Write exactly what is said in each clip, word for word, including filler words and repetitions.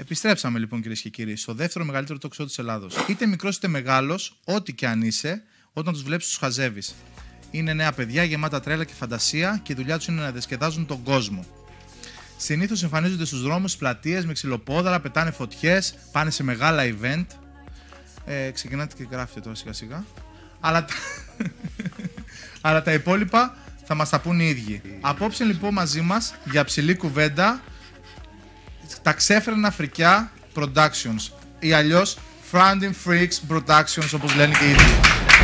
Επιστρέψαμε λοιπόν, κυρίες και κύριοι, στο δεύτερο μεγαλύτερο talk show της Ελλάδος. Είτε μικρός είτε μεγάλος, ό,τι και αν είσαι, όταν τους βλέπεις τους χαζεύεις. Είναι νέα παιδιά γεμάτα τρέλα και φαντασία και η δουλειά τους είναι να διασκεδάζουν τον κόσμο. Συνήθως εμφανίζονται στους δρόμους, στις πλατείες, με ξυλοπόδαρα, πετάνε φωτιές, πάνε σε μεγάλα event. Ε, ξεκινάτε και γράφετε τώρα σιγά σιγά. Αλλά τα... Αλλά τα υπόλοιπα θα μας τα πούν οι ίδιοι. Απόψε λοιπόν μαζί μας για ψηλή κουβέντα τα ξέφρενα φρικιά Productions ή αλλιώς Frounding Freaks Productions, όπως λένε και οι ίδιοι.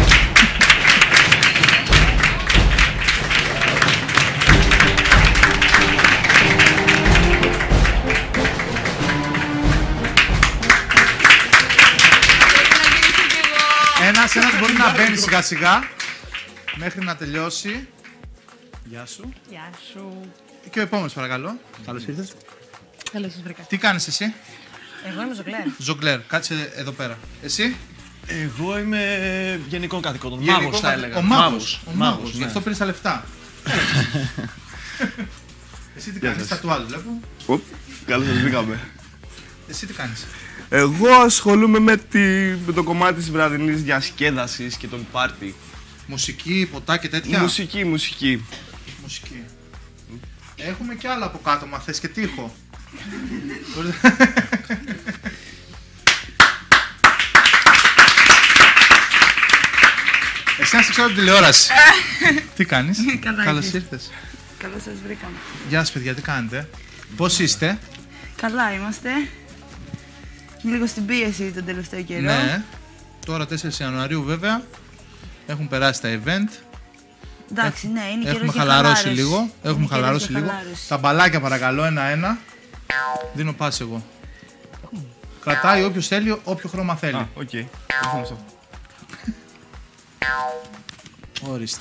Ένας, ένας μπορεί να μπαίνει σιγά σιγά μέχρι να τελειώσει. Γεια σου. Γεια σου. Και ο επόμενος παρακαλώ. Καλώς ήρθες. Καλώς σας βρήκα. Τι κάνεις εσύ? Εγώ είμαι Ζογκλέρ. Ζογκλέρ, κάτσε εδώ πέρα. Εσύ? Εγώ είμαι γενικών καθηκόντων. Γενικό Μάγος θα καθ- έλεγα. Ο μάγος. Ο Μάγος, μάγος. Γι' ναι. αυτό πήρες τα λεφτά. Εσύ τι κάνεις? Τα τουάλ βλέπω. Οπ, καλώς σας βρήκαμε. Εσύ τι κάνεις? Εγώ ασχολούμαι με, τη, με το κομμάτι της βραδινής διασκέδασης και των πάρτι. Μουσική, ποτά και τέτοια. Μουσική, μουσική. Μουσική. Έχουμε κι άλλα από κάτω, μα θες και τείχο. Εσύ να σε ξέρω την τηλεόραση. Τι κάνεις? Καλά, Καλώς εκεί. ήρθες. Καλώς σας βρήκαμε. Γεια σας παιδιά, τι κάνετε? Πώς είστε? Καλά είμαστε. Λίγο στην πίεση τον τελευταίο καιρό. Ναι. Τώρα τέσσερις Ιανουαρίου βέβαια. Έχουν περάσει τα event. Εντάξει, ναι, είναι καιρός Έχουμε για χαλαρώσει χαλάρωση. λίγο. Είναι Έχουμε καιρός χαλαρώσει για λίγο. χαλάρωση. Τα μπαλάκια παρακαλώ, ένα-ένα. Δίνω πάση εγώ. Κρατάει όποιος θέλει, όποιο χρώμα θέλει. Α, οκ. Ήρθαμε αυτό. Ορίστε.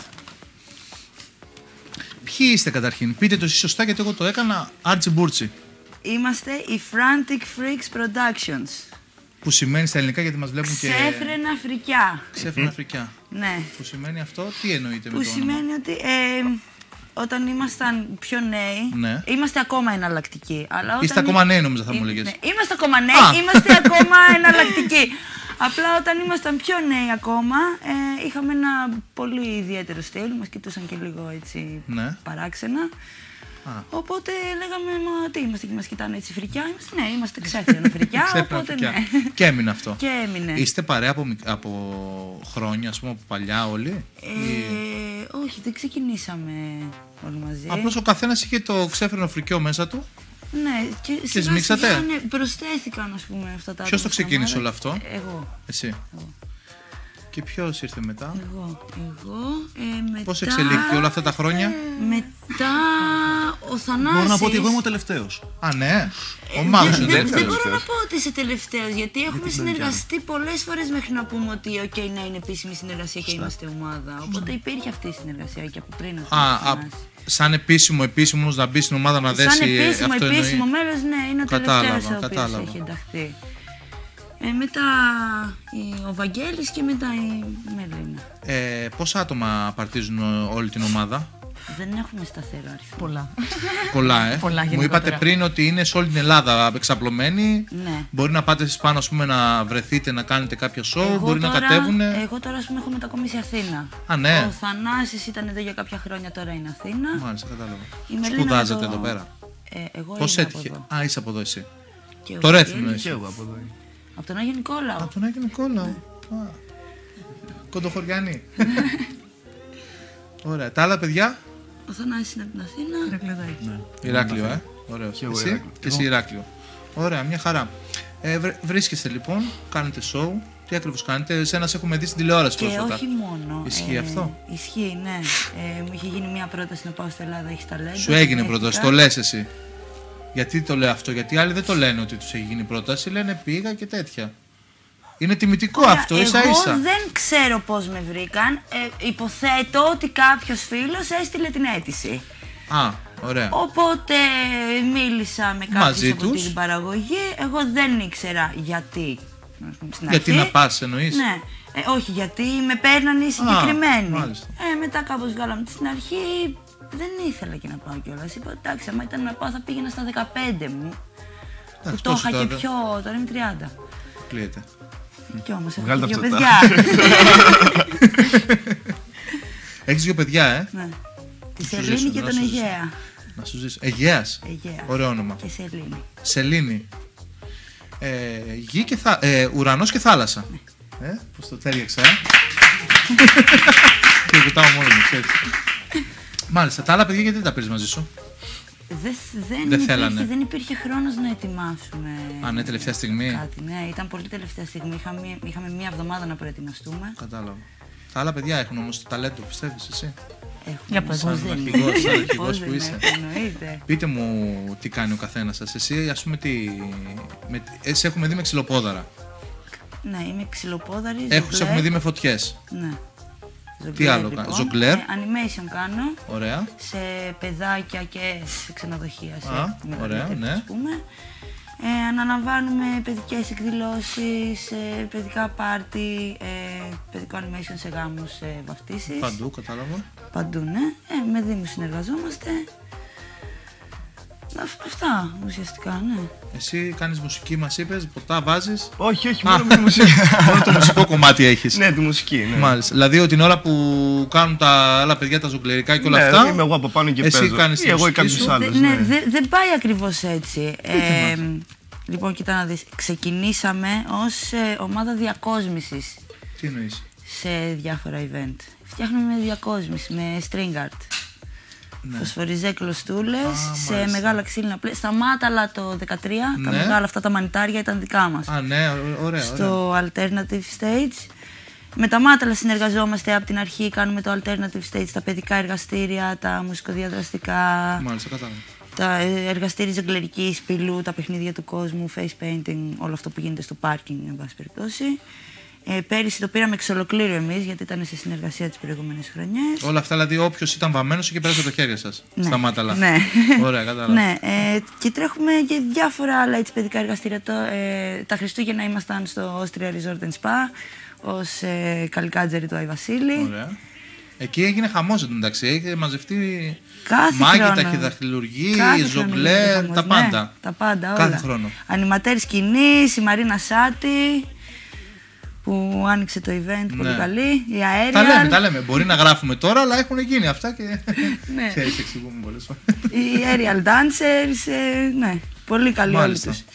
Ποιοι είστε καταρχήν? Πείτε το εσείς σωστά γιατί εγώ το έκανα άρτσι μπούρτσι. Είμαστε οι Frantic Freaks Productions. Που σημαίνει στα ελληνικά γιατί μας βλέπουν και... Ξέφρενα φρικιά. Ξέφρενα φρικιά. Ναι. Που σημαίνει αυτό, τι εννοείται με Που το όνομα? σημαίνει ότι ε, όταν ήμασταν πιο νέοι, Ναι. είμαστε ακόμα εναλλακτικοί. Αλλά όταν Είστε ακόμα νέοι νόμιζα θα μου Εί- έλεγες. ναι, είμαστε ακόμα νέοι, Α. είμαστε ακόμα εναλλακτικοί. Απλά όταν ήμασταν πιο νέοι ακόμα, ε, είχαμε ένα πολύ ιδιαίτερο στυλ, μας κοιτούσαν και λίγο έτσι Ναι. παράξενα. Α. Οπότε λέγαμε, μα τι είμαστε και μας κοιτάνε έτσι φρικιά. Είμαστε, ναι, είμαστε ξέφρενα φρικιά, Ξέφρενα οπότε φρικιά. ναι. Και έμεινε αυτό. Και έμεινε. Είστε παρέα από, μικ- από χρόνια, ας πούμε, από παλιά όλοι? Ε, όχι, δεν ξεκινήσαμε όλοι μαζί. Απλώς ο καθένας είχε το ξέφρενο φρικιό μέσα του. Ναι, και, σιγά σμίξατε? σιγά, ναι, προσθέθηκαν ας πούμε αυτά τα Ποιος το άτομα στην ξεκίνησε ομάδα. όλο αυτό? Εγώ. Εσύ. Εγώ. Και ποιος ήρθε μετά? Εγώ. Εγώ. Ε, μετά... Πώς εξελίχθηκε όλα αυτά τα χρόνια? Μετά ο Θανάσης. Μπορώ να πω ότι εγώ είμαι ο τελευταίος. Α, ναι. Ο Ε, Μάγος δεν, είναι δεν, δεν δεύτερος. μπορώ να πω ότι είσαι τελευταίος, γιατί έχουμε συνεργαστεί πολλές φορές μέχρι να πούμε ότι ok, να είναι επίσημη συνεργασία και είμαστε ομάδα. Οπότε υπήρχε αυτή η συνεργασία και από πριν. ας πούμε, Α, ο α, Θανάσης. σαν επίσημο, επίσημο όμως να μπει στην ομάδα να δέσει. Σαν επίσημο, αυτό επίσημο εννοεί. μέλος, ναι, είναι ο Κατάλαβα, τελευταίος ο οποίος κατάλαβα. έχει ενταχθεί. Ε, μετά η- ο Βαγγέλης και μετά η Μελίνα. Ε, πόσα άτομα απαρτίζουν ο- όλη την ομάδα? Δεν έχουμε σταθερό αριθμό. Πολλά. Πολλά, ε. Πολλά Μου γενικότερα. είπατε πριν ότι είναι σε όλη την Ελλάδα εξαπλωμένοι. Ναι. Μπορεί να πάτε εσείς πάνω, ας πούμε, να βρεθείτε να κάνετε κάποιο show. Εγώ Μπορεί να τώρα- κατέβουν. Εγώ τώρα, ας πούμε, έχω μετακομίσει Αθήνα. Α, ναι. Ο Θανάσης ήταν εδώ για κάποια χρόνια, τώρα είναι Αθήνα. Μάλιστα, κατάλαβα. Η Μελίνα Σπουδάζετε το- εδώ πέρα? Ε, εγώ Πώς είμαι έτυχε? από εδώ. Α, είσαι από εδώ εσύ. Και ο Το Ρέθυμνο Βαγγέλης- είσαι. Και εγώ από εδώ. Από τον Άγιο Νικόλαο. Από τον Άγιο Νικόλαο. Α. Κοντοχωριανή. Ωραία. Τα άλλα παιδιά? Ο Θανάσης είναι από την Αθήνα. Ηρακλειοδάκη. Ηράκλειο, ε. Ωραίο. εγώ Εσύ? Ηράκλειο. Και εσύ Ηράκλειο. Ωραία, μια χαρά. Ε, βρε- βρίσκεστε λοιπόν, κάνετε show. Τι ακριβώς κάνετε? Εσένα σε έχουμε δει στην τηλεόραση Και πρόσφατα. όχι μόνο. Ισχύει αυτό? Ισχύει, ναι. Ε, μου είχε γίνει μια πρόταση να πάω στην Ελλάδα, έχει ταλέντο. Σου έγινε δέχτηκα. πρόταση, το λες εσύ. Γιατί το λέω αυτό? Γιατί οι άλλοι δεν το λένε ότι τους έχει γίνει πρόταση, λένε πήγα και τέτοια. Είναι τιμητικό Ωραία, αυτό, ίσα εγώ ίσα. δεν ξέρω πώς με βρήκαν. Ε, υποθέτω ότι κάποιος φίλος έστειλε την αίτηση. Α, ωραία. Οπότε μίλησα με Μαζί κάποιους από τους. την παραγωγή. Εγώ δεν ήξερα γιατί. ας πούμε, στην Γιατί αρχή. να πας εννοείς? Ναι. Ε, όχι, γιατί με παίρνανε οι συγκεκριμένοι. μάλιστα. Ε, μετά κάπως βγάλαμε στην αρχή. Δεν ήθελα και να πάω κιόλας. Είπα εντάξει, άμα ήταν να πάω θα πήγαινα στα δεκαπέντε μου. Που το είχα και πιο. Τώρα είμαι τριάντα. Κλείεται. Κι όμως έχω Βγάλτε δύο αυτό παιδιά. Έχεις δύο παιδιά, ε. Ναι. Τη σου Σελήνη ζήσουν, και να τον σου ζήσουν. Αιγαία. Να σου ζήσει. Αιγαίας. Αιγαία. Ωραίο όνομα. Και Σελήνη. Σελήνη. Ε, γη και θά... ε, ουρανός και θάλασσα. Ε, πώς το τέριαξα, ε. Και ρωτάω μόνο μου, ξέρεις. Μάλιστα, τα άλλα παιδιά γιατί δεν τα πήρες μαζί σου? Δεν, δεν, Δεν υπήρχε, θέλανε. δεν υπήρχε χρόνος να ετοιμάσουμε. Α, ναι, τελευταία στιγμή. Κάτι, ναι, ήταν πολύ τελευταία στιγμή. Είχαμε, είχαμε μία εβδομάδα να προετοιμαστούμε. Κατάλαβα. Τα άλλα παιδιά έχουν όμως το ταλέντο, πιστεύεις εσύ? Έχουμε. Για πες Πώς μας. δεν είναι. Αρχηγός, σαν Πώς αρχηγός δεν που είσαι. είναι, εννοείται. Πείτε μου τι κάνει ο καθένας σας. Εσύ, ας πούμε, τι... με... εσύ έχουμε δει με ξυλοπόδαρα. Ναι, είμαι ξυλοπόδαρη. Έχω, σε ζογκλέρ. έχουμε δει με φωτιές. Ναι. Τι Ζογκλέρ, άλλο λοιπόν. κάνεις? Ζογκλέρ. Ε, animation κάνω Ωραία. σε παιδάκια και σε ξενοδοχεία. Σε Α, μεγαλύτερες, ωραία, ναι. ας πούμε. Ε, αναλαμβάνουμε παιδικές εκδηλώσεις, ε, παιδικά πάρτι, ε, παιδικό animation σε γάμους, σε βαφτίσεις. Παντού, κατάλαβα. Παντού, ναι. Ε, με δήμους συνεργαζόμαστε. Αυ- Αυτά ουσιαστικά, ναι. Εσύ κάνεις μουσική, μας είπες, ποτά βάζεις. Όχι, όχι, μόνο με τη μουσική. Μόνο το μουσικό κομμάτι έχεις. Ναι, τη μουσική. Ναι. Μάλιστα. Δηλαδή ότι την ώρα που κάνουν τα άλλα παιδιά τα ζουγκλερικά και όλα Ναι, αυτά. είμαι εγώ από πάνω και εσύ παίζω. κάνεις τη Ή εγώ ή μουσική κάποιος σου. άλλος. Δε- ναι, ναι. δε- δεν πάει ακριβώς έτσι. Ε, λοιπόν, κοίτα να δεις. Ξεκινήσαμε ως ε, ομάδα διακόσμησης Τι εννοείς? σε διάφορα event. Φτιάχνουμε με διακόσμηση, με string art. Ναι. Φωσφοριζέ κλωστούλες σε μάλιστα. μεγάλα ξύλινα πλαίσια. Στα Μάταλα το δεκατρία, τα Ναι. μεγάλα αυτά τα μανιτάρια ήταν δικά μας. Α, ναι, ω- ωραία. ωραία. Στο alternative stage. Με τα Μάταλα συνεργαζόμαστε από την αρχή, κάνουμε το alternative stage, τα παιδικά εργαστήρια, τα μουσικοδιαδραστικά, Μάλιστα, κατάλαβα. τα εργαστήρια ζεγκλερικής, πυλού, τα παιχνίδια του κόσμου, face painting, όλο αυτό που γίνεται στο πάρκινγκ, εν πάση περιπτώσει. Ε, πέρυσι το πήραμε εξ ολοκλήρου εμείς, γιατί ήταν σε συνεργασία τις προηγούμενες χρονιές. Όλα αυτά δηλαδή όποιος ήταν βαμμένος και πέρασε το χέρι σας. Στα μάταλα. Ναι. Ωραία, κατάλαβα. Ναι, ε, και τρέχουμε και διάφορα άλλα έτσι, παιδικά εργαστήρια. Το, ε, τα Χριστούγεννα ήμασταν στο Austria Resort and Spa ως ε, καλικάτζερη του Άι Βασίλη. Ωραία. Εκεί έγινε χαμός εντωμεταξύ. Έχει μαζευτεί Κάθε μάγοι, χρόνο. ταχυδαχτυλουργοί, Κάθε χρόνο ζογκλέρ, γίνεται τα χαμός, πάντα. Ναι, τα πάντα, όλα. Κάθε χρόνο. Ανιματέρ σκηνής, η Μαρίνα Σάτι, που άνοιξε το event, πολύ Ναι. καλή. Η Aerial. Τα λέμε, τα λέμε. Μπορεί να γράφουμε τώρα, αλλά έχουν γίνει αυτά και. Ναι. Ξέρεις, εξηγούμε πολλές φορές. Οι Aerial Dancers, ε, ναι, πολύ καλή όλοι Μάλιστα. τους.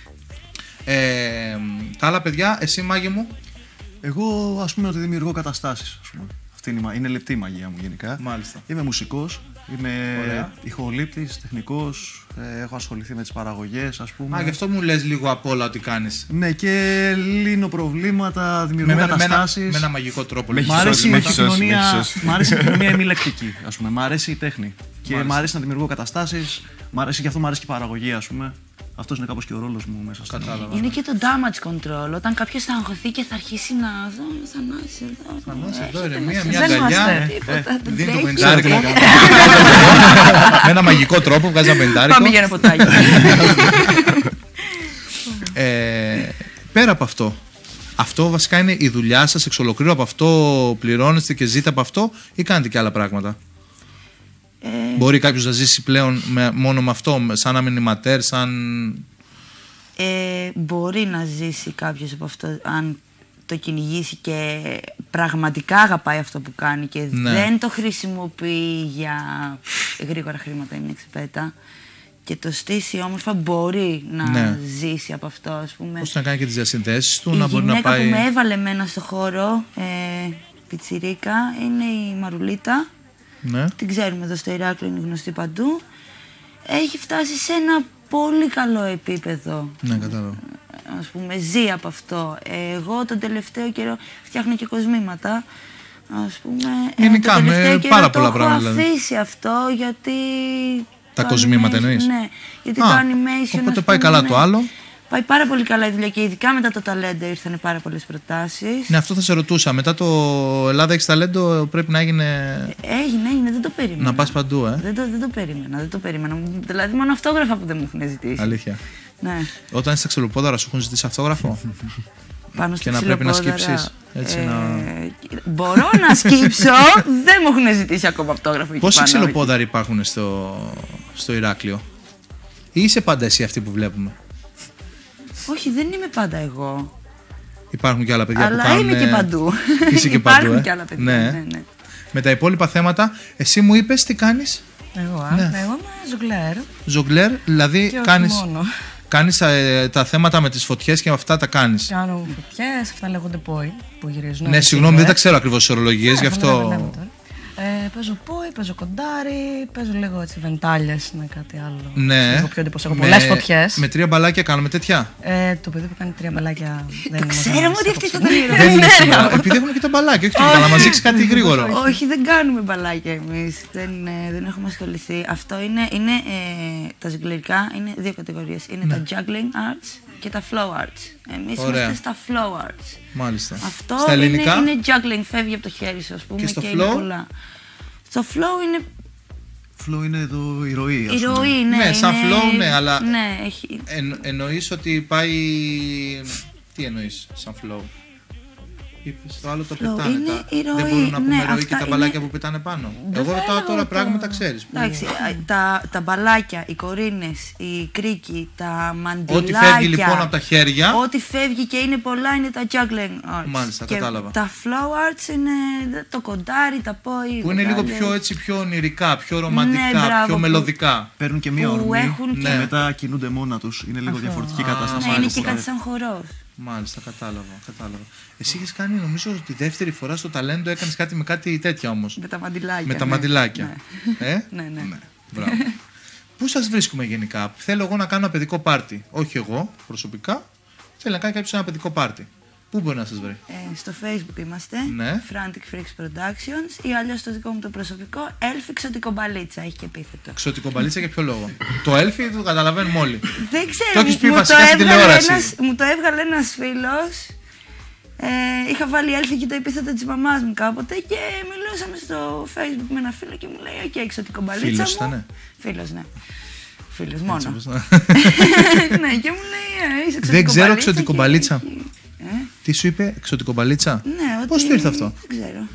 Ε, τα άλλα παιδιά, εσύ μάγε μου. Εγώ ας πούμε ότι δημιουργώ καταστάσεις. Ας πούμε. Αυτή είναι, η μα- είναι λεπτή η μαγεία μου γενικά. Μάλιστα. Είμαι μουσικός, είμαι Ωραία. ηχολήπτης, τεχνικός, ε, έχω ασχοληθεί με τις παραγωγές ας πούμε. Α, γι' αυτό μου λες λίγο απ' όλα ότι κάνεις. Ναι, και λύνω προβλήματα, δημιουργώ Με, με, με, ένα, καταστάσεις. με ένα μαγικό τρόπο. Με λοιπόν. Μ' αρέσει με η έχει σώσει, με έχει επικοινωνία, σώσει. μ' αρέσει η επικοινωνία ημιλεκτική, ας πούμε. Μ' αρέσει η τέχνη. Και Μάλιστα. μ' αρέσει να δημιουργώ καταστάσεις, μ' αρέσει, γι' αυτό μ' αρέσει και η παραγωγή, ας πούμε. Αυτός είναι κάπως και ο ρόλος μου μέσα στο. Κατάλαβα. Είναι και το damage control. Όταν κάποιος θα αγχωθεί και θα αρχίσει να. Εδώ, Θανάση, εδώ. Θανάση, εδώ, έρχεται ηρεμία, μέσα. μια Δεν αγκαλιά, είμαστε ε, τίποτα, δεν Δίνει το τρέχει. πεντάρικο. Με ένα μαγικό τρόπο βγάζει ένα πεντάρικο. Πάμε για ένα ποτάκι. Ε, πέρα από αυτό, αυτό βασικά είναι η δουλειά σας εξ ολοκλήρου, από αυτό πληρώνεστε και ζείτε από αυτό ή κάνετε και άλλα πράγματα? Ε, Μπορεί κάποιος να ζήσει πλέον με, μόνο με αυτό, με- σαν αμινιματέρ, σαν... ε, μπορεί να ζήσει κάποιος από αυτό αν το κυνηγήσει και πραγματικά αγαπάει αυτό που κάνει και Ναι. δεν το χρησιμοποιεί για γρήγορα χρήματα ή μια ξεπέτα και το στήσει όμορφα, μπορεί να Ναι. ζήσει από αυτό, ας πούμε. Ώστε να κάνει και τις διασυνδέσεις του, Η να μπορεί να γυναίκα πάει... που με έβαλε μένα στο χώρο, ε, πιτσιρίκα, είναι η Μαρουλίτα. Ναι. Την ξέρουμε εδώ στο Ηράκλειο, είναι γνωστή παντού. Έχει φτάσει σε ένα πολύ καλό επίπεδο. Ναι, κατάλαβα. Ας πούμε, ζει από αυτό. Εγώ τον τελευταίο καιρό φτιάχνω και κοσμήματα. Ας πούμε, Γενικά, τον με τελευταίο καιρό πάρα το πολλά έχω πράγματα, δηλαδή. αφήσει αυτό γιατί... Τα το κοσμήματα animation- εννοείς? Ναι, γιατί Α, το animation... οπότε ας πάει πούμε, καλά ναι, το άλλο. Πάει πάρα πολύ καλά η δουλειά και ειδικά μετά το ταλέντο ήρθαν πάρα πολλές προτάσεις. Ναι, αυτό θα σε ρωτούσα. Μετά το Ελλάδα έχεις ταλέντο, πρέπει να έγινε... Έγινε, έγινε, δεν το περίμενα. να πας παντού, ε. Δεν το, δεν το περίμενα, δεν το περίμενα. Δηλαδή μόνο αυτόγραφα που δεν μου έχουν ζητήσει. Αλήθεια. Ναι. Όταν είσαι ξυλοπόδαρα, σου έχουν ζητήσει αυτόγραφο. Πάνω στο Και να πρέπει να ξυλοπόδαρα, σκύψεις, έτσι, ε, να- Μπορώ να σκύψω, δεν μου έχουν ζητήσει ακόμα αυτόγραφο εκεί Πόσοι πάνω. ξυλοπόδαροι υπάρχουν στο, στο Ηράκλειο? Ή είσαι πάντα εσύ αυτή που βλέπουμε? Όχι, δεν είμαι πάντα εγώ. Υπάρχουν και άλλα παιδιά Αλλά που κάνουν. είμαι και παντού. Είσαι και Υπάρχουν παντού, ε. και άλλα παιδιά. Ναι. Ναι, ναι. Με τα υπόλοιπα θέματα, εσύ μου είπες τι κάνεις. Εγώ, α, Ναι. εγώ είμαι ζογκλέρ. Ζογκλέρ, δηλαδή Και όχι κάνεις, μόνο. κάνεις ε, τα θέματα με τις φωτιές και αυτά τα κάνεις. Κάνω φωτιές, αυτά λέγονται πόη που γυρίζουν. Ναι, συγγνώμη, δεν τα ξέρω ακριβώς τις ορολογίες, γι' αυτό. Ε, παίζω πόη, παίζω κοντάρι, παίζω λίγο έτσι βεντάλιες, είναι κάτι άλλο. Ναι. Λίγο πιο εντυπωσιακό. Με- Πολλές φωτιές. Με τρία μπαλάκια κάνουμε τέτοια. Ε, το παιδί που κάνει τρία μπαλάκια δεν είναι. Ξέραμε ότι αυτή θα τον Δεν είναι ήρωα. σίγουρα. Επειδή έχουμε και τα μπαλάκια, όχι τίποτα, να μας δείξει κάτι γρήγορο. Όχι, δεν κάνουμε μπαλάκια εμείς. Δεν, ε, δεν έχουμε ασχοληθεί. Αυτό είναι, είναι ε, τα ζυγκλερικά είναι δύο κατηγορίες. Είναι τα juggling arts και τα flow arts. Εμείς Ωραία. είμαστε στα flow arts. Μάλιστα. Αυτό Στα είναι, ελληνικά. είναι juggling, φεύγει από το χέρι σου, ας πούμε, Και στο είναι flow? πολλά. Στο flow είναι Flow είναι το η ροή, ας η πούμε. ροή, ναι. Ναι, σαν είναι- flow, ναι, αλλά- Ναι, έχει... Εν, εννοείς ότι πάει. Τι εννοείς σαν flow. Είπες το άλλο το Flow πετάνε. είναι τα... η ροή, Δεν μπορούμε να πούμε ναι, ροή και αυτά τα είναι- μπαλάκια που πετάνε πάνω. Δεν Εγώ θα ρωτάω έλεγα τώρα το- πράγματα ξέρεις. που- Εντάξει, α, τα, τα μπαλάκια, οι κορίνες, οι κρίκοι, τα μαντιλάκια. Ό,τι φεύγει λοιπόν από τα χέρια. Ό,τι φεύγει και είναι πολλά είναι τα juggling arts. Μάλιστα, και κατάλαβα. Τα flow arts είναι το κοντάρι, τα πόη. Που είναι λίγο βεντάλες, πιο έτσι, πιο ονειρικά, πιο ρομαντικά, Ναι, μπράβο, πιο που- μελωδικά. Παίρνουν και μία που ορμή έχουν και και- μετά κινούνται μόνα τους. Είναι λίγο διαφορετική Α, κατάσταση. Ναι, είναι μάλιστα. και κάτι σαν χορός. Μάλιστα, κατάλαβα, κατάλαβα. Εσύ είχες κάνει, νομίζω, τη δεύτερη φορά στο ταλέντο έκανες κάτι με κάτι τέτοια όμως. Με τα μαντιλάκια. Με τα ναι. μαντιλάκια. Ναι. Ε? Ναι, ναι. Μπράβο. Πού σας βρίσκουμε γενικά? Θέλω εγώ να κάνω ένα παιδικό πάρτι. Όχι εγώ προσωπικά. Θέλω να κάνει κάποιος ένα παιδικό πάρτι. Πού μπορεί να σας βρει? Ε, στο Facebook είμαστε, Ναι. Frantic Freaks Productions, ή αλλιώς στο δικό μου το προσωπικό, Elf Εξωτικομπαλίτσα, έχει και επίθετο. Εξωτικό μπαλίτσα για ποιο λόγο? Το έλφι το καταλαβαίνουμε όλοι. Δεν ξέρω, Το έχεις πει μου, βασικά το στην έβγαλε τηλεόραση. ένας, μου το έβγαλε ένας φίλος. Ε, είχα βάλει Elf και το επίθετο της μαμάς μου κάποτε και μιλούσαμε στο Facebook με ένα φίλο και μου λέει «Οκ, εξωτικομπαλίτσα Φίλος μου». ήτανε? Φίλος, ναι. Φίλος Έτσι μόνο. όπως να- Ναι, και μου λέει «Ε, είσαι Δεν ξέρω εξωτικομπαλίτσα εξωτικομπαλίτσα. και έχει- Ε, Τι σου είπε, εξωτικομπαλίτσα? ναι, ότι... Πώς του ήρθε αυτό? Δεν ξέρω.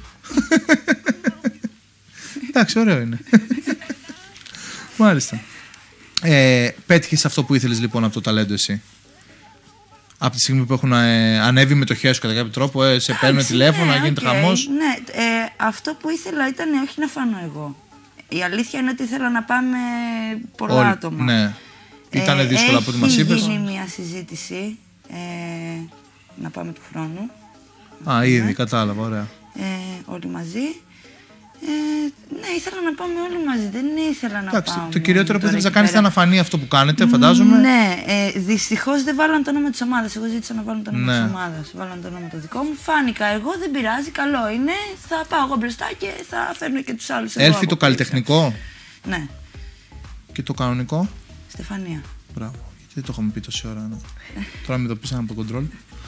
Εντάξει, ωραίο είναι. Μάλιστα. Ε, πέτυχες αυτό που ήθελες λοιπόν από το ταλέντο εσύ? Από τη στιγμή που έχουν ε, ανέβει με το χέρι σου κατά κάποιο τρόπο, ε, σε παίρνουν Εντάξει, τηλέφωνο, ναι, γίνεται οκ. χαμός. Ναι, ε, αυτό που ήθελα ήταν όχι να φανώ εγώ. Η αλήθεια είναι ότι ήθελα να πάμε πολλά Όλοι- άτομα. Ναι. Ήτανε Ε, δύσκολα από ό,τι μας είπες. Έχει γίνει μια συζήτηση ε, να πάμε του χρόνου. Α, ήδη, κατάλαβα, ωραία. Ε, όλοι μαζί. Ε, ναι, ήθελα να πάμε όλοι μαζί. Δεν ήθελα να Εντάξει, πάμε. το κυριότερο που τώρα ήθελες να εκεί κάνεις ήταν πέρα. να φανεί αυτό που κάνετε, φαντάζομαι. Ναι, ε, δυστυχώς δεν βάλαν το όνομα της ομάδας. Εγώ ζήτησα να βάλουν το όνομα Ναι. της ομάδας. Βάλαν το όνομα το δικό μου. Φάνηκα εγώ, δεν πειράζει, καλό είναι. Θα πάω εγώ μπροστά και θα φέρνω και τους άλλους. εγώ Έλφι από το πίσω. καλλιτεχνικό Ναι, και το κανονικό. Στεφανία. Μπράβο. Γιατί δεν το είχαμε πει τόση ώρα. Ναι. Τώρα μην το πεις από το κοντρόλ.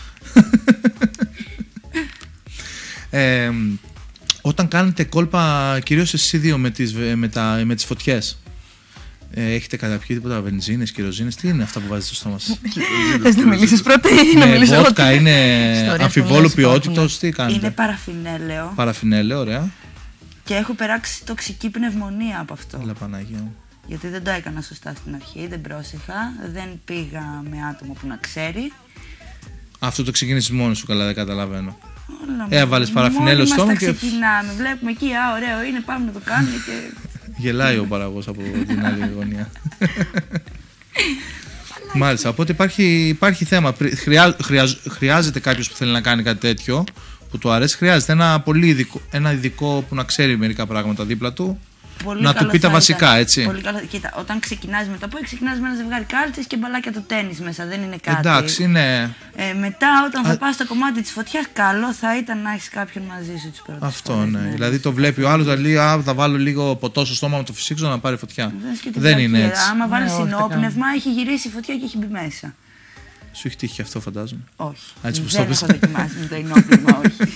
ε, όταν κάνετε κόλπα, κυρίως εσείς οι δύο με τις, με τα, με τις φωτιές, ε, έχετε καταπιεί τίποτα βενζίνες, κυροζίνες, τι είναι αυτά που βάζετε στο στόμα σας? Θες να μιλήσεις πρώτα ή να Με μιλήσω εγώ? βότκα, είναι Ιστορίες αμφιβόλου πολλές ποιότητος, υπάρχουν. τι κάνετε? Είναι παραφινέλαιο Παραφινέλαιο, ωραία. και έχω περάξει τοξική πνευμονία από αυτό. Έλα Παναγία μου. Γιατί δεν το έκανα σωστά στην αρχή, δεν πρόσεχα, δεν πήγα με άτομο που να ξέρει. Αυτό το ξεκίνησες μόνος σου, καλά δεν καταλαβαίνω. Όλα Έβαλες μόνοι παραφινέλαιο μας στόμα τα και- ξεκινάμε, βλέπουμε εκεί, α, ωραίο είναι, πάμε να το κάνουμε και... Γελάει ο παραγωγός από την άλλη γωνία. Μάλιστα, οπότε υπάρχει, υπάρχει θέμα. Πρι- Χρειά, χρειάζ- χρειάζεται κάποιος που θέλει να κάνει κάτι τέτοιο, που του αρέσει, χρειάζεται ένα πολύ ειδικό, ένα ειδικό που να ξέρει μερικά πράγματα δίπλα του. Πολύ Να του καλό πει τα θα βασικά, ήταν. έτσι. Πολύ καλό. Κοίτα, όταν ξεκινάς με το πω, ξεκινάς με ένα ζευγάρι κάλτσες και μπαλάκια του τέννις μέσα, δεν είναι κάτι. Εντάξει, ναι. Ε, μετά, όταν θα πας στο κομμάτι της φωτιάς, καλό θα ήταν να έχεις κάποιον μαζί σου τις πρώτες Αυτό φορές, ναι. Δηλαδή το βλέπει ο άλλος, θα λέει Α, θα βάλω λίγο ποτό στο στόμα μου, το φυσήξω να πάρει φωτιά. Δες και την Δεν πλακίδα. είναι έτσι. Άμα Ναι, βάλεις όχι, τα συνόπνευμα, έχει γυρίσει η φωτιά και έχει μπει μέσα. Σου έχει τύχει αυτό, φαντάζομαι. Όχι. Έτσι πως δεν το έχω πες. δοκιμάσει με το ενόπνευμα, όχι.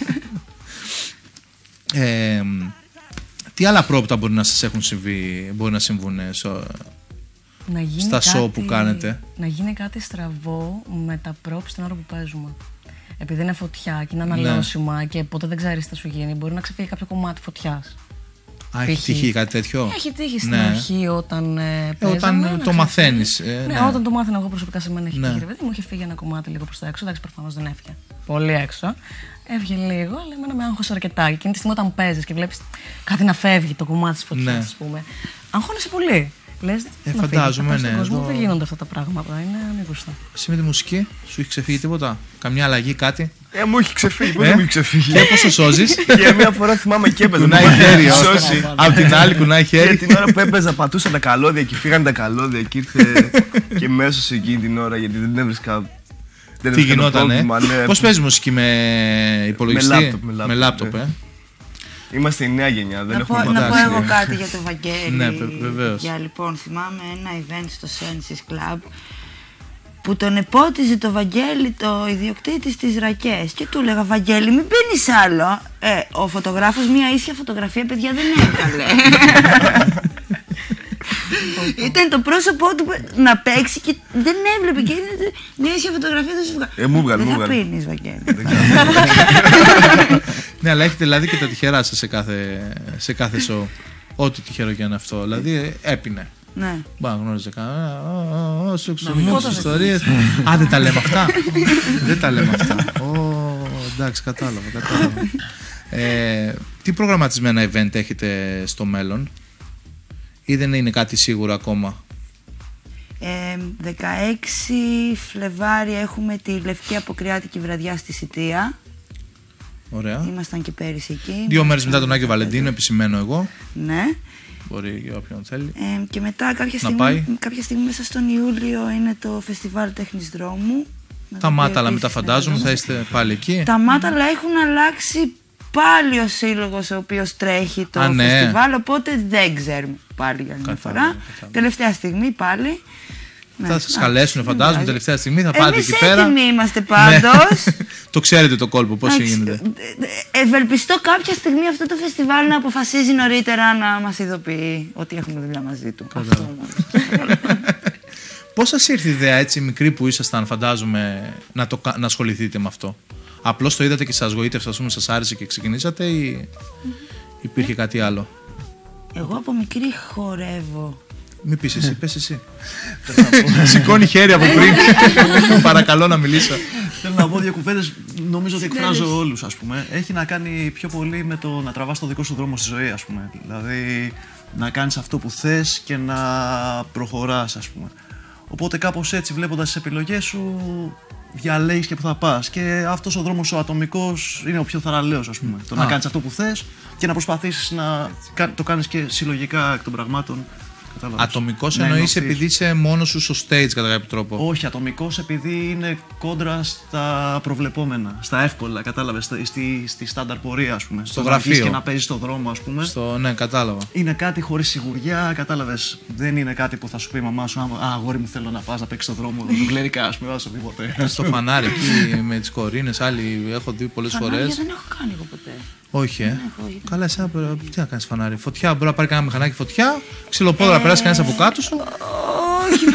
Ε, τι άλλα πρόοπτα μπορεί να σας έχουν συμβεί, μπορεί να συμβούν ε, στο- Να γίνει στα show κάτι- που κάνετε? Να γίνει κάτι στραβό με τα props την ώρα που παίζουμε. Επειδή είναι φωτιά και είναι Ναι. αναλώσιμα και ποτέ δεν ξέρεις τι θα σου γίνει, μπορεί να ξεφύγει κάποιο κομμάτι φωτιάς. Α, έχει π.χ. τύχει κάτι τέτοιο? Έχει τύχει στην Ναι. αρχή όταν ε, Ε, παίζαμε, όταν να το ξεφύγει. μαθαίνεις. Ε, Ναι, ναι. όταν το μάθαινα εγώ προσωπικά σε μένα έχει Ναι. τύχει. Ρε παιδί μου, είχε φύγει ένα κομμάτι λίγο προς τα έξω. Εντάξει, προφανώς δεν έφυγε πολύ έξω. Έφυγε λίγο, αλλά εμένα με άγχωσε αρκετά. Εκείνη τη στιγμή όταν παίζεις και βλέπεις κάτι να φεύγει το κομμάτι της φωτιάς, Ναι. ας πούμε, αγχώνεσαι πολύ. Λες, Ε, να φύγει, φαντάζομαι, θα πάει ναι, στον κόσμο, εδώ- δεν γίνονται αυτά τα πράγματα. Είναι ανήκουστα. Εσύ με τη μουσική, σου έχει ξεφύγει τίποτα? Καμιά αλλαγή, κάτι? Ε, μου έχει ξεφύγει. Πώς Ε? δεν μου έχει ξεφύγει. Και πώς το σώζεις? Και μια φορά θυμάμαι και έπαιζα. Κουνάει μου είχε χέρι, σώσει. απ' την άλλη κουνάει Και χέρι. την ώρα που έπαιζα, πατούσα τα καλώδια και φύγαν τα καλώδια και ήρθε και μέσω σε εκείνη την ώρα γιατί δεν έβρισκα. Δεν Τι έβρισκα το γινότανε? πρόβλημα, ναι. Πώς παίζεις μουσική, με υπολογιστή? Με λάπτοπ, με λάπτοπ, Με λάπτοπ, ναι. ε. Είμαστε η νέα γενιά, δεν Να πω, έχουμε να πω εντάξει, εγώ ναι. κάτι για το Βαγγέλη. Ναι, βε- βεβαίως. Για, λοιπόν, θυμάμαι ένα event στο Senses Club που τον επότιζε το Βαγγέλη, το ιδιοκτήτης της Ρακές. Και του έλεγα, Βαγγέλη, μην πίνεις άλλο. Ε, ο φωτογράφος μία ίσια φωτογραφία, παιδιά, δεν έβγαλε. Ήταν το πρόσωπό του που- να παίξει και δεν έβλεπε. Και είναι μία ίσια φωτογραφία, δεν σου βγάλε. Ε, μου βγάλε, Δεν μου θα βγάλε. πίνεις, Βαγγέλη. Ναι, αλλά έχετε δηλαδή και τα τυχερά σας σε κάθε, σε κάθε show. Ό,τι τυχερό και είναι αυτό. Δηλαδή ε, έπινε. Ναι. Μπα, γνώριζε κανένα. Όσο εξωτερικές ιστορίες. Α, δεν τα λέμε αυτά. Δεν τα λέμε αυτά. Ω, εντάξει, κατάλαβα. κατάλαβα. Ε, τι προγραμματισμένα event έχετε στο μέλλον, ή δεν είναι κάτι σίγουρο ακόμα? Ε, δεκαέξι Φλεβάρι έχουμε τη Λευκή Αποκριάτικη Βραδιά στη Σιτία. Ωραία. Ήμασταν και πέρυσι εκεί. Δύο μέρες μετά τον Άγιο Βαλεντίνο, επισημαίνω εγώ. Ναι. Μπορεί για όποιον θέλει. Ε, και μετά κάποια Να στιγμή, πάει. κάποια στιγμή μέσα στον Ιούλιο είναι το Φεστιβάλ Τέχνης Δρόμου. με Τα το οποίο Μάταλα επίσης μετά φαντάζομαι θα συνεργαζόμαστε. είστε πάλι εκεί. Τα Μάταλα έχουν αλλάξει πάλι ο σύλλογος ο οποίος τρέχει το Α, ναι. φεστιβάλ, οπότε δεν ξέρουμε πάλι για μια Κατάλαβα, φορά. κατάλαβα. Τελευταία στιγμή πάλι. Θα Ναι. σας Α, καλέσουν, δεν φαντάζομαι, πειράζει. τελευταία στιγμή θα πάτε Εμείς εκεί πέρα. έτοιμοι είμαστε πάντως. Το ξέρετε το κόλπο, πώς Εντάξει, γίνεται. ε, Ευελπιστώ κάποια στιγμή αυτό το φεστιβάλ να αποφασίζει νωρίτερα να μας ειδοποιεί ότι έχουμε δουλειά μαζί του. Αυτό μόνο. Πώς σας ήρθε η ιδέα, έτσι μικρή που ήσασταν, φαντάζομαι, να, το, κα- να ασχοληθείτε με αυτό? Απλώς το είδατε και σας γοήτευσε, ας πούμε, σας άρεσε και ξεκινήσατε, ή υπήρχε κάτι άλλο? Εγώ από μικρή χορεύω. Μην πεις εσύ, πες εσύ. Σηκώνει χέρι από πριν. Παρακαλώ να μιλήσω. Θέλω να πω δύο κουβέντες, νομίζω ότι εκφράζω όλους, ας πούμε. Έχει να κάνει πιο πολύ με το να τραβάς το δικό σου δρόμο στη ζωή, ας πούμε. Δηλαδή, να κάνεις αυτό που θες και να προχωράς, ας πούμε. Οπότε κάπως έτσι, βλέποντας τις επιλογές σου, διαλέγεις και που θα πας. Και αυτός ο δρόμος ο ατομικός είναι ο πιο θαραλέος, ας πούμε. Το Α. να κάνεις αυτό που θες και να προσπαθήσεις να κα- το κάνεις και συλλογικά εκ των πραγμάτων. Κατάλαβες. Ατομικός Να εννοείς ενωθείς. επειδή είσαι μόνος σου στο stage κατά κάποιο τρόπο? Όχι, ατομικός επειδή είναι κόντρα στα προβλεπόμενα, στα εύκολα, κατάλαβες, στη, στη, στη στάνταρ πορεία, ας πούμε. Στο να γραφείο. βγεις και να παίζεις στον δρόμο, ας πούμε. Στο, ναι, κατάλαβα. Είναι κάτι χωρίς σιγουριά, κατάλαβες. Δεν είναι κάτι που θα σου πει η μαμά σου, «Α, αγόρι μου, θέλω να πας να παίξεις στον δρόμο, δουλερικά, ας πούμε, όσο τίποτε». Στο φανάρι εκεί με τις κορίνες, άλλοι έχω δει πολλές Φανάρια φορές. δεν έχω κάνει εγώ ποτέ. Όχι, ε. έχω, όχι. Καλά, εσένα πρέπει- τι να κάνεις φανάρι? Φωτιά, μπορεί να πάρει κανένα μηχανάκι φωτιά, ξυλοπόδρα, περάσει κανένα από κάτω σου. Όχι.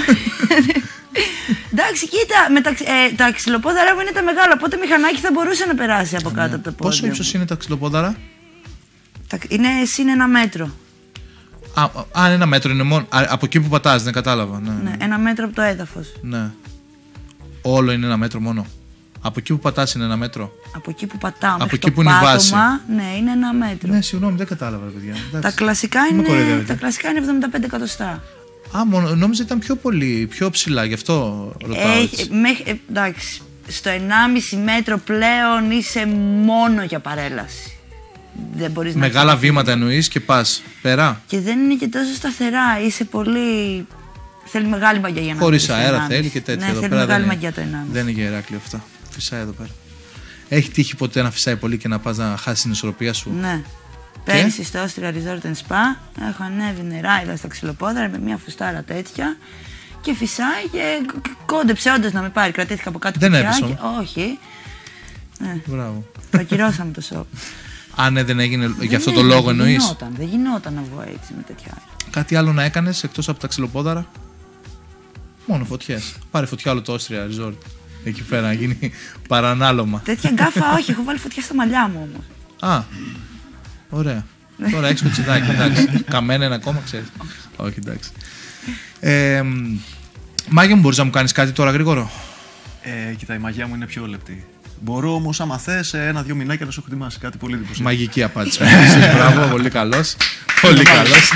Εντάξει, κοίτα, με τα, ξ- ε, τα ξυλοπόδαρά μου είναι τα μεγάλα, οπότε μηχανάκι θα μπορούσε να περάσει από κάτω από το πόδι. Πόσο ύψος είναι τα ξυλοπόδαρα? Είναι συν ένα μέτρο. Α, α, ένα μέτρο είναι μόνο. Α, από εκεί που πατάς, δεν κατάλαβα. Ναι, Ναι, ένα μέτρο από το έδαφος. ναι. Όλο είναι ένα μέτρο μόνο. Από εκεί που πατάς είναι ένα μέτρο. Από εκεί που πατάω, Από μέχρι εκεί το που είναι η βάση. πάτωμα, ναι, είναι ένα μέτρο. Ναι, συγγνώμη, δεν κατάλαβα, ρε παιδιά. Τα Εντάξει. κλασικά, Μην με είναι, κοροϊδεύετε. τα κλασικά είναι εβδομήντα πέντε εκατοστά. Α, μόνο, νόμιζα ήταν πιο πολύ, πιο ψηλά, γι' αυτό ρωτάω. Έχει, έτσι. μέχρι, ε, εντάξει, στο ενάμιση μέτρο πλέον είσαι μόνο για παρέλαση. Δεν μπορείς να Μεγάλα έχεις- βήματα εννοείς και πας πέρα. Και δεν είναι και τόσο σταθερά. Είσαι πολύ. Θέλει μεγάλη μαγιά για να Χωρίς μπεις στο αέρα ενάμιση. θέλει και τέτοια. Ναι, εδώ θέλει πέρα μεγάλη δεν μαγιά το είναι, ενάμιση. δεν είναι για Ηράκλειο αυτά. Φυσάει εδώ πέρα. Έχει τύχει ποτέ να φυσάει πολύ και να πας να χάσεις την ισορροπία σου? Ναι. Πέρυσι στο Austria Resort and Spa έχω ανέβει νερά στα ξυλοπόδαρα με μια φουστάρα τέτοια και φυσάει και κ- κόντεψε όντως να με πάρει. Κρατήθηκα από κάτω Δεν φωτιά έπεσε και- Όχι. Ναι, Μπράβο. το ακυρώσαμε το σοκ. Αν ναι, δεν έγινε γι' αυτό Δεν το έγινε, λόγο δεν εννοείς? γινόταν, δεν γινόταν να βγω έτσι με τέτοια. Κάτι άλλο να έκανες εκτός από τα ξυλοπόδαρα? Μόνο φωτιές. Πάρε φωτιά όλο το Austria Resort. Εκεί πέρα να γίνει παρανάλωμα. Τέτοια γκάφα όχι, έχω βάλει φωτιά στα μαλλιά μου όμως. Α, ωραία. Τώρα έχεις κοτσιδάκι, εντάξει. Καμένα ένα ακόμα, ξέρεις. Όχι, εντάξει. Ε, Μάγια μου, μπορείς να μου κάνεις κάτι τώρα γρήγορο? Ε, κοίτα, η μαγεία μου είναι πιο λεπτή. Μπορώ όμως, άμα θες, ένα-δύο μηνάκια να σου έχω ετοιμάσει κάτι πολύ εντυπωσιακό. Μαγική απάντηση. Μπράβο, πολύ καλός. Πολύ καλός.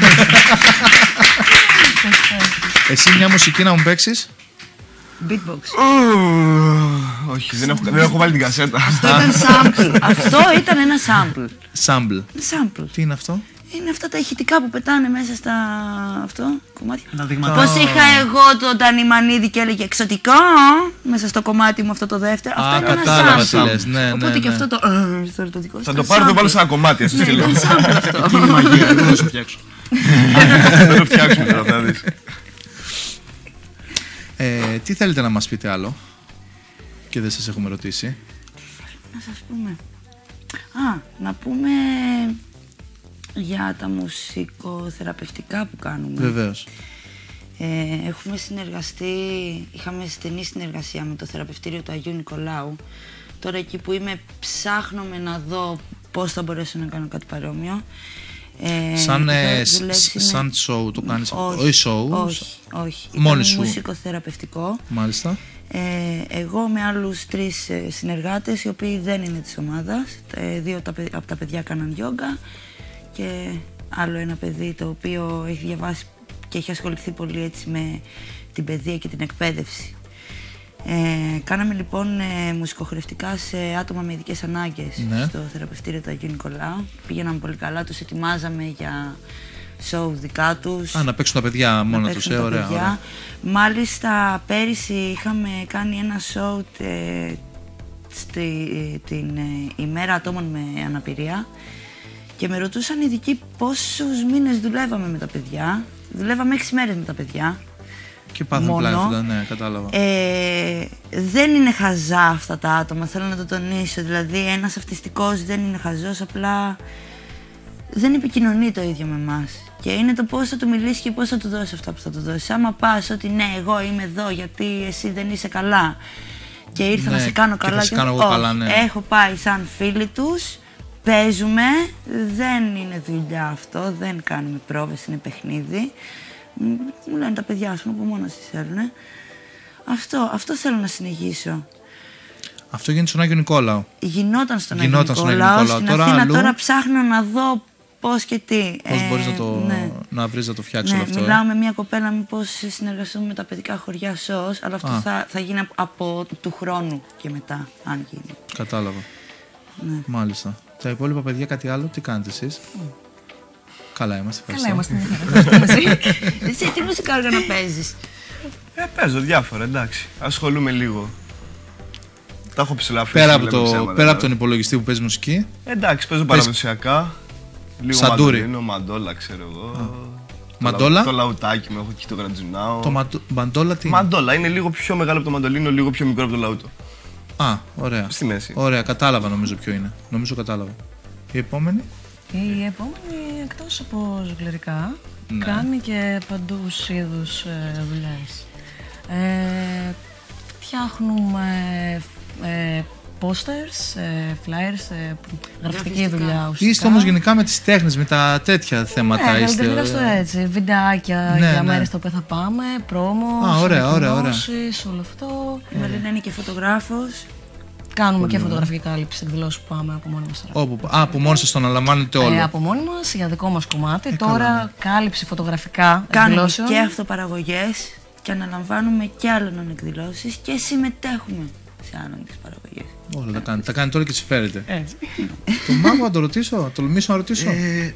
Εσύ μια μουσική να μου παίξεις? Beatbox. Όχι, δεν έχω, δεν έχω βάλει την κασέτα. Αυτό ήταν sample. Αυτό ήταν ένα sample. Sample. Sample. Τι είναι αυτό? Είναι αυτά τα ηχητικά που πετάνε μέσα στα αυτό κομμάτια. Ένα δειγματάκι. Πώς είχα εγώ το Τανιμανίδη και έλεγε εξωτικό μέσα στο κομμάτι μου αυτό το δεύτερο. Α, Αυτό είναι κατάλαβα ένα τι sample. λες. Ναι, ναι, Οπότε και ναι. αυτό το. ε, το δικό σου Θα ήταν το πάρω, το sample. βάλω σε ένα κομμάτι, ας Ναι, στείλω. ήταν sample αυτό. Είναι μαγεία, εγώ θα σου φτιάξω. Θα το φτιάξουμε τώρα, θα δεις. Ε, τι θέλετε να μας πείτε άλλο και δεν σας έχουμε ρωτήσει? Να σας πούμε. Α, να πούμε για τα μουσικοθεραπευτικά που κάνουμε. Βεβαίως. Ε, έχουμε συνεργαστεί, είχαμε στενή συνεργασία με το θεραπευτήριο του Αγίου Νικολάου. Τώρα εκεί που είμαι ψάχνομαι να δω πώς θα μπορέσω να κάνω κάτι παρόμοιο. Ε, Σαν, είχα ε, δουλέψει σ- με- σαν show το κάνεις? Όχι, Όχι show. όχι, όχι. Μόνη Ήταν σου. μουσικοθεραπευτικό. Μάλιστα. Ε, εγώ με άλλους τρεις ε, συνεργάτες, οι οποίοι δεν είναι της ομάδας. Ε, δύο τα παι- από τα παιδιά κάναν γιόγκα και άλλο ένα παιδί το οποίο έχει διαβάσει και έχει ασχοληθεί πολύ έτσι με την παιδεία και την εκπαίδευση. Ε, κάναμε λοιπόν ε, μουσικοχορευτικά σε άτομα με ειδικές ανάγκες Ναι. στο θεραπευτήριο του Αγίου Νικολάου. Πήγαιναν πολύ καλά, τους ετοιμάζαμε για show δικά τους. Α, να παίξουν τα παιδιά μόνα να τους, παίξουν ε, τα ωραία, παιδιά. ωραία. Μάλιστα πέρυσι είχαμε κάνει ένα show τε, στη, την ε, ημέρα ατόμων με αναπηρία και με ρωτούσαν οι ειδικοί πόσους μήνες δουλεύαμε με τα παιδιά. Δουλεύαμε έξι μέρες με τα παιδιά. Και πάθουν μόνο. πλάι, ναι, κατάλαβα. Ε, δεν είναι χαζά αυτά τα άτομα, θέλω να το τονίσω. Δηλαδή, ένας αυτιστικός δεν είναι χαζός, απλά δεν επικοινωνεί το ίδιο με εμάς. Και είναι το πώς θα του μιλήσει και πώς θα του δώσει αυτά που θα του δώσει. Άμα πας ότι ναι, εγώ είμαι εδώ γιατί εσύ δεν είσαι καλά και ήρθα Ναι, να σε κάνω και καλά. θα σε κάνω εγώ όχι, καλά, ναι. έχω πάει σαν φίλοι τους, παίζουμε, δεν είναι δουλειά αυτό, δεν κάνουμε πρόβες, είναι παιχνίδι. Μου λένε τα παιδιά, ας πούμε, που μόνο τις θέλουν. Αυτό, αυτό θέλω να συνεχίσω. Αυτό γίνεται στον Άγιο Νικόλαο. Γινόταν στον Άγιο Γινόταν στον Άγιο Νικόλαο, Νικόλαο. στην Τώρα Αθήνα αλλού- τώρα ψάχνω να δω πώς και τι. Πώς Ε, μπορείς να, το, ναι. να βρεις να το φτιάξεις Ναι, όλο αυτό? μιλάω ε? με μια κοπέλα μήπως συνεργαστούμε με τα παιδικά χωριά ΣΟΣ, αλλά αυτό Α. θα, θα γίνει από, από του χρόνου και μετά, αν γίνει. Κατάλαβα. Ναι. Μάλιστα. Τα υπόλοιπα παιδιά κάτι άλλο, τι κάνετε εσείς? Καλά είμαστε. Καλά ευχαριστώ. είμαστε. μια χαρά. Εσύ τι μουσικά όργανα παίζεις? Ε, παίζω διάφορα, εντάξει. Ασχολούμαι λίγο. Τα έχω ψηλαφίσει. Πέρα, από λέμε το, ψέματα, πέρα τώρα. από τον υπολογιστή που παίζει μουσική. Εντάξει, παίζω παραδοσιακά. Λίγο Σαντούρι. μαντολίνο, μαντόλα, ξέρω εγώ. Το Μαντόλα? λαου- Το λαουτάκι μου έχω εκεί το γρατζουνάω. Το μαντο- μαντόλα τι είναι? Μαντόλα είναι λίγο πιο μεγάλο από το μαντολίνο, λίγο πιο μικρό από το λαούτο. Α, ωραία. Στη μέση. Ωραία, κατάλαβα νομίζω ποιο είναι. Νομίζω κατάλαβα. Η επόμενη. Η επόμενη, εκτός από ζογκλερικά, Ναι. κάνει και παντού είδους ε, δουλειές. Ε, φτιάχνουμε ε, posters, ε, flyers, ε, γραφιστική Γραφιστικά. δουλειά ουσιαστικά. Είστε όμως γενικά με τις τέχνες, με τα τέτοια θέματα. Ναι, είστε, καλλιτεχνικά στο έτσι. Βιντεάκια Ναι, για ναι. μέρες τα οποία θα πάμε, πρόμο, Α, ωραία, ωραία, ωραία. όλο αυτό. Η Μελίνα είναι και φωτογράφος. Κάνουμε και φωτογραφική κάλυψη σε εκδηλώσεις που πάμε από μόνοι μας. Όπου, α, από μόνοι σας το αναλαμβάνετε όλο. Ε, από μόνοι μας για δικό μας κομμάτι. Ε, Τώρα καλά, ναι. κάλυψη φωτογραφικά Κάνουμε εκδηλώσεων. και αυτοπαραγωγές και αναλαμβάνουμε και άλλων εκδηλώσεις και συμμετέχουμε σε άλλων τις παραγωγές. Όλα τα κάνετε. Τα κάνετε όλα και τις φέρετε. Έτσι. Το μάγο να το ρωτήσω, τολμήσω να ρωτήσω. Ε,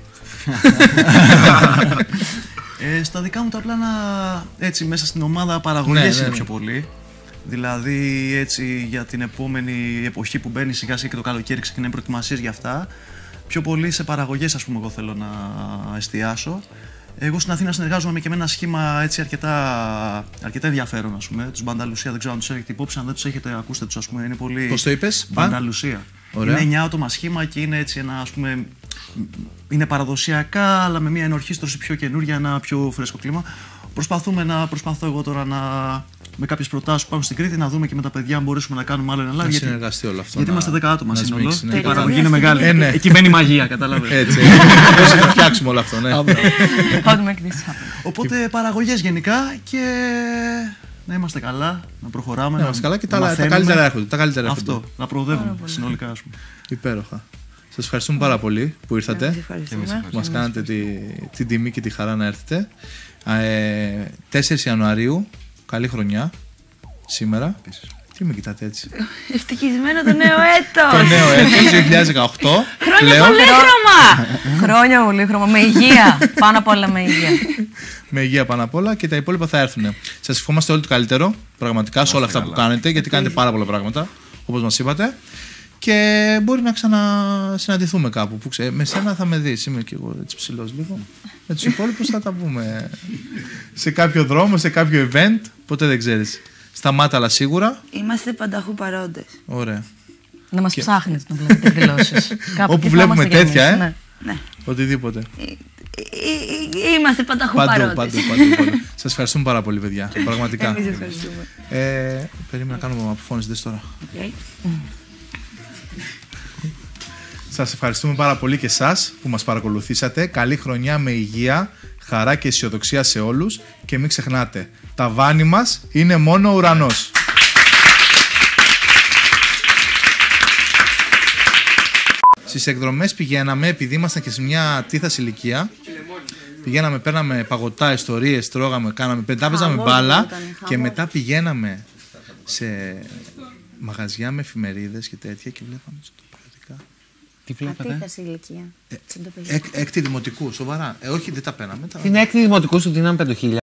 ε, στα δικά μου τα πλάνα, έτσι, μέσα στην ομάδα παραγωγές Ναι, ναι, είναι ναι. πιο πολύ. Δηλαδή, έτσι, για την επόμενη εποχή που μπαίνει σιγά σιγά και το καλοκαίρι ξεκινάει προετοιμασίες για αυτά. Πιο πολύ σε παραγωγές, ας πούμε, εγώ θέλω να εστιάσω. Εγώ στην Αθήνα συνεργάζομαι και με ένα σχήμα έτσι αρκετά, αρκετά ενδιαφέρον, ας πούμε. Τους Μπανταλουσία, δεν ξέρω αν τους έχετε υπόψη, αν δεν τους έχετε, ακούστε τους, ας πούμε. Είναι πολύ. Πώς το είπες? Μπανταλουσία. Ωραία. Είναι εννιά άτομα σχήμα και είναι έτσι ένα, ας πούμε, είναι παραδοσιακά, αλλά με μια ενορχήστρωση πιο καινούρια, ένα πιο φρέσκο κλίμα. Προσπαθούμε να, προσπαθώ εγώ τώρα να με κάποιες προτάσεις που υπάρχουν στην Κρήτη, να δούμε και με τα παιδιά αν μπορέσουμε να κάνουμε άλλο ένα live. Να γιατί, συνεργαστεί όλο αυτό. γιατί να, είμαστε δέκα άτομα σύνολο. σμίξει, ναι. Και η παραγωγή είναι μεγάλη. Ε, ναι. Εκεί μένει η μαγεία, κατάλαβες. Έτσι. Πώς θα το φτιάξουμε όλο αυτό, ναι. How to make this happen. Οπότε παραγωγές γενικά και να είμαστε καλά, να προχωράμε. Να είμαστε καλά και τα, τα μαθαίνουμε. καλύτερα έρχονται. Τα καλύτερα έρχονται. Αυτό, να προοδεύουμε συνολικά, ας πούμε. Υπέροχα. Σας ευχαριστούμε πάρα πολύ που ήρθατε. Εμείς ευχαριστούμε. Που μας κάνατε τη, την τιμή και τη χαρά να έρθετε. Ε, τέσσερις Ιανουαρίου, καλή χρονιά σήμερα. Τι με κοιτάτε έτσι? Ευτυχισμένο το νέο έτος! Το νέο έτος δύο χιλιάδες δεκαοκτώ. Χρόνια πολύχρωμα! Χρόνια πολύχρωμα, με υγεία. Πάνω απ' όλα με υγεία. Με υγεία πάνω απ' όλα και τα υπόλοιπα θα έρθουν. Σας ευχόμαστε όλοι το καλύτερο, πραγματικά, σε όλα αυτά που κάνετε, γιατί κάνετε πάρα πολλά πράγματα, όπως μας είπατε. Και μπορεί να ξανασυναντηθούμε κάπου. Που ξέρει, με σένα θα με δεις. Είμαι και εγώ έτσι ψηλός λίγο. Με τους υπόλοιπους θα τα πούμε σε κάποιο δρόμο, σε κάποιο event. Ποτέ δεν ξέρεις. Σταμάτα, αλλά σίγουρα. Είμαστε πανταχού παρόντες. Ωραία. Να μας ψάχνετε να βλέπετε εκδηλώσεις. Όπου βλέπουμε τέτοια, ε. Ναι. Ναι. Οτιδήποτε. Ε, ε, ε, Είμαστε πανταχού Παντού, παρόντες. παντού, παντού, παντού. Σας ευχαριστούμε πάρα πολύ, παιδιά. Πραγματικά. Εμείς ευχαριστούμε. Ε, περίμενα να κάνουμε αποφώνηση δες τώρα. Okay. Σας ευχαριστούμε πάρα πολύ και εσάς που μας παρακολουθήσατε. Καλή χρονιά με υγεία, χαρά και αισιοδοξία σε όλους. Και μην ξεχνάτε, τα βάνη μας είναι μόνο ο ουρανός. Στις εκδρομές πηγαίναμε, επειδή ήμασταν και σε μια τύθας ηλικία. Πηγαίναμε, παίρναμε παγωτά, ιστορίες, τρώγαμε, κάναμε, πεντά παίζαμε μπάλα και μετά πηγαίναμε σε μαγαζιά με εφημερίδες και τέτοια και βλέπαμε στο περιοδικά. Τι βλέπετε? Αντίθεση ηλικία. Έκτη δημοτικού, σοβαρά. Ε, όχι, δεν τα παίρναμε. Τα... Την έκτη δημοτικού σου δίναμε πέντε χιλιάδες.